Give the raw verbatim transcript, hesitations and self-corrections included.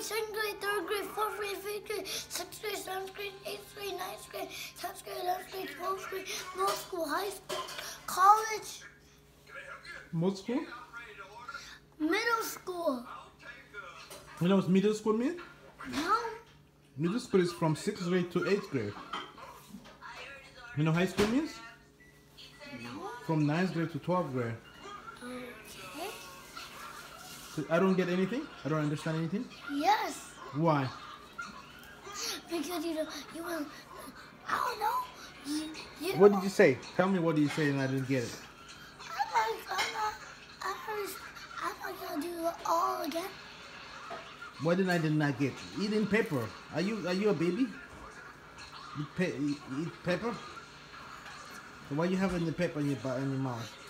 second grade, third grade, fourth grade, fifth grade, sixth grade, seventh grade, eighth grade, ninth grade, tenth grade, eleventh grade, twelfth grade, middle school, high school, college. Middle school? Middle school. You know what middle school means? No. Middle school is from sixth grade to eighth grade. You know high school means? No. From ninth grade to twelfth grade. Okay. So I don't get anything? I don't understand anything? Yes. Why? Because you know, you will, I don't know. You, you What know, did you say? Tell me what did you say and I didn't get it. I'm not, I'm not, I'm not, I'm not gonna do it all again. What did I did not get? Eating pepper. Are you are you a baby? Eat, pe eat, eat pepper? So why you having the pepper in your, in your mouth?